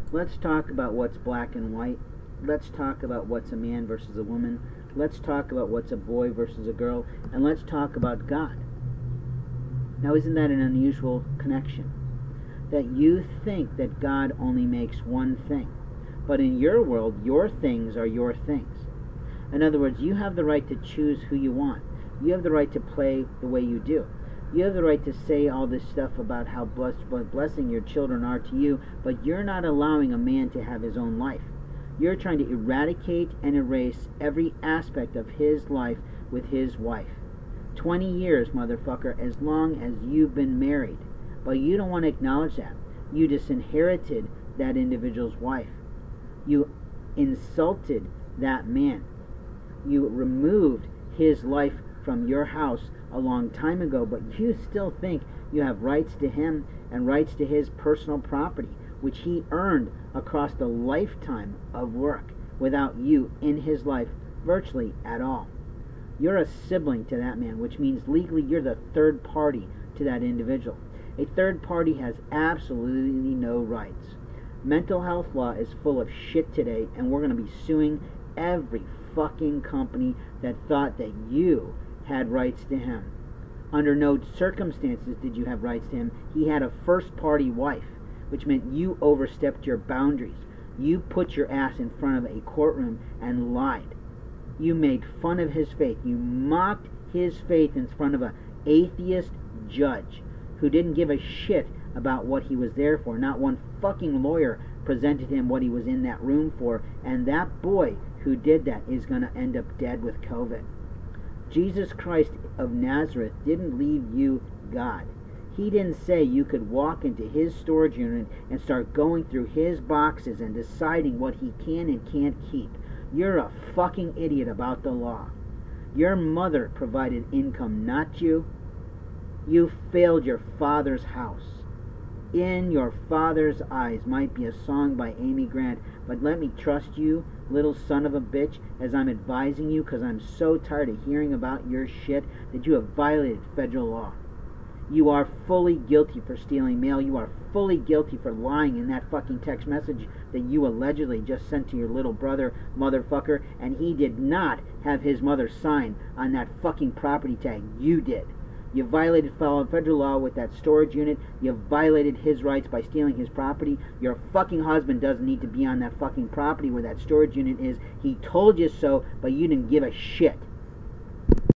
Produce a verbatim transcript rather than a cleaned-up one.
Let's talk about what's black and white. Let's talk about what's a man versus a woman. Let's talk about what's a boy versus a girl. And let's talk about God. Now, isn't that an unusual connection? That you think that God only makes one thing. But in your world, your things are your things. In other words, you have the right to choose who you want. You have the right to play the way you do. You have the right to say all this stuff about how blessed, what blessing your children are to you, but you're not allowing a man to have his own life. You're trying to eradicate and erase every aspect of his life with his wife. Twenty years, motherfucker, as long as you've been married. But you don't want to acknowledge that. You disinherited that individual's wife. You insulted that man. You removed his life from your house a long time ago, but you still think you have rights to him and rights to his personal property, which he earned across the lifetime of work without you in his life virtually at all. You're a sibling to that man, which means legally you're the third party to that individual. A third party has absolutely no rights. Mental health law is full of shit today, and we're going to be suing every fucking company that thought that you had rights to him. Under no circumstances did you have rights to him. He had a first party wife, which meant you overstepped your boundaries. You put your ass in front of a courtroom and lied. You made fun of his faith. You mocked his faith in front of an atheist judge who didn't give a shit about what he was there for. Not one fucking lawyer presented him what he was in that room for, and that boy who did that is going to end up dead with COVID. Jesus Christ of Nazareth didn't leave you God. He didn't say you could walk into his storage unit and start going through his boxes and deciding what he can and can't keep. You're a fucking idiot about the law. Your mother provided income, not you. You failed your father's house. In Your Father's Eyes might be a song by Amy Grant, but let me trust you, little son of a bitch, as I'm advising you, because I'm so tired of hearing about your shit, that you have violated federal law. You are fully guilty for stealing mail. You are fully guilty for lying in that fucking text message that you allegedly just sent to your little brother, motherfucker, and he did not have his mother sign on that fucking property tag. You did. You violated federal law with that storage unit. You violated his rights by stealing his property. Your fucking husband doesn't need to be on that fucking property where that storage unit is. He told you so, but you didn't give a shit.